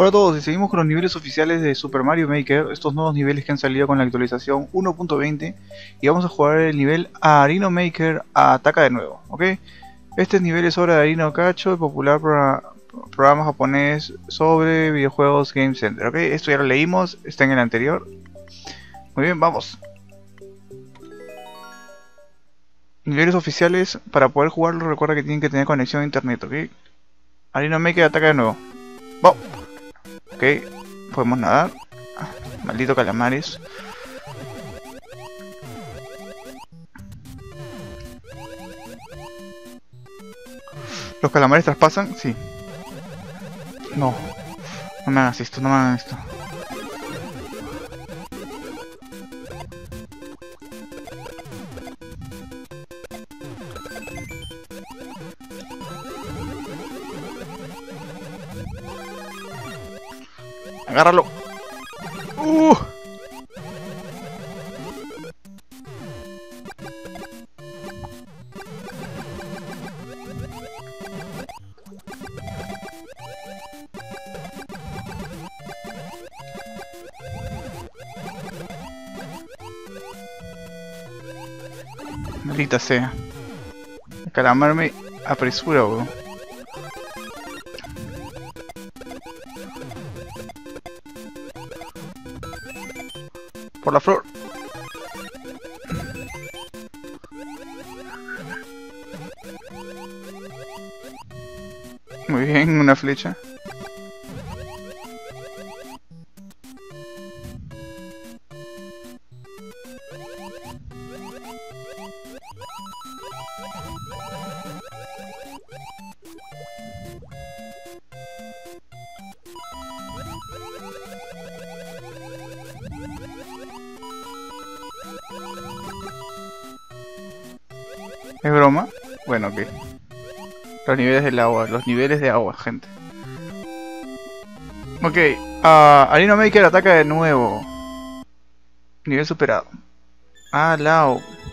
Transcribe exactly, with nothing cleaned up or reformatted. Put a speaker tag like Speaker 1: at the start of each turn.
Speaker 1: Hola a todos y seguimos con los niveles oficiales de Super Mario Maker, estos nuevos niveles que han salido con la actualización uno punto veinte, y vamos a jugar el nivel Arino Maker Ataca de nuevo, ¿ok? Este nivel es obra de Arino Kacho, el popular pro programa japonés sobre videojuegos Game Center, ¿ok? Esto ya lo leímos, está en el anterior. Muy bien, vamos. Niveles oficiales, para poder jugarlo recuerda que tienen que tener conexión a internet, ¿ok? Arino Maker Ataca de nuevo. ¡Vamos! Ok, podemos nadar. Ah, maldito calamares. ¿Los calamares traspasan? Sí. No. No me hagas esto, no me hagas esto. Agárralo. Uh. Maldita sea. El calamar me apresura, bro. Por la flor. Muy bien, una flecha. ¿Es broma? Bueno, ok. Los niveles del agua, los niveles de agua, gente. Ok, uh, Arino Maker ataca de nuevo. Nivel superado. Ah, Lao.